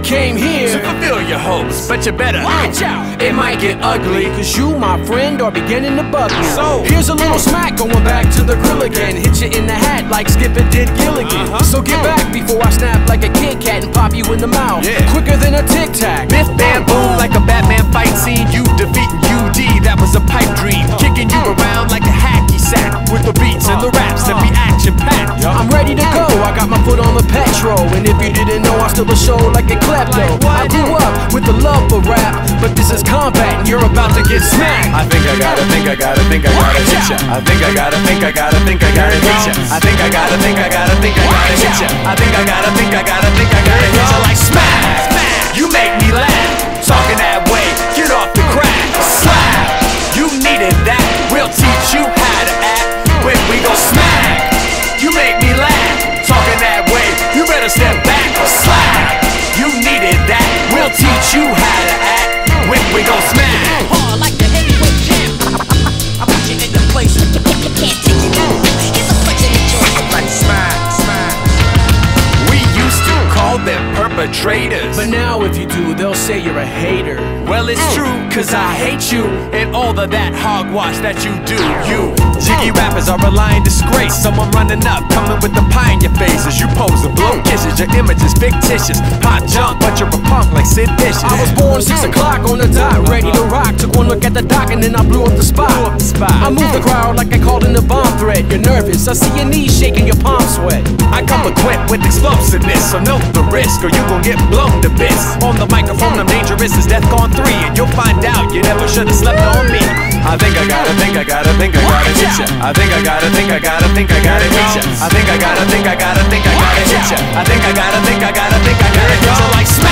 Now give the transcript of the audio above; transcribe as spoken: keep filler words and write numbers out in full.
came here to fulfill your hopes, but you better watch out. It might get ugly, cause you, my friend, are beginning to bug me. So here's a little smack, going back to the grill again. Hit you in the hat like Skipper did Gilligan. uh-huh. So get back before I snap like a Kit Kat and pop you in the mouth, yeah. quicker than a Tic Tac. Biff bam boom like a Batman fight scene. You defeating U D, that was a pipe dream. Kicking you around like a hacky sack with the beats and the raps that be action packed. I'm ready to go, I got my foot on the petrol. And if you didn't know, I still a show like a klepto. I grew up with the love for rap, but this is combat and you're about to get smacked. I think I gotta, think I gotta, think I gotta hit ya. I think I gotta, think I gotta, think I gotta hit ya. I think I gotta, think I gotta, think I gotta hit ya. I think I gotta, think I gotta, think I gotta hit ya. Like smack, you make me laugh. Talking that way, get off the crack. Slap, you needed that. We'll teach you how to act when we go smack. You make me laugh. Talking that way, you better step back. Slap, you needed that. We'll teach you how to act when we go smack. Hard like the heavyweight champ. I put you in the place. You can't take it down. Here's a punch in the joint. Like smack, smack. We used to call them perpetrators, But now if you do, they'll say you're a hater. well, it's true, cause I hate you and all of that hogwash that you do. You jiggy rappers are a lying disgrace. Someone running up, coming with the pie in your face as you pose and blow kisses. Your image is fictitious, hot junk, but you're a punk like Sid Vicious. I was born six o'clock on the dot, ready to rock. Took one look at the dock and then I blew up the spot. Blew up the spot. I moved the crowd like I called in a bomb threat. You're nervous, I see your knees shaking, your palms sweat. I come equipped with explosiveness, so know the risk or you gon' get blown to bits. On the microphone, I'm dangerous as Death Gone three, and you'll find out you never should've slept on me. I think I gotta, think I gotta, think I gotta hit ya. I think I gotta, think I gotta, think I gotta hit ya. I think I gotta, think I gotta, think I gotta hit ya. I think I gotta, think I gotta, think I gotta hit ya. Like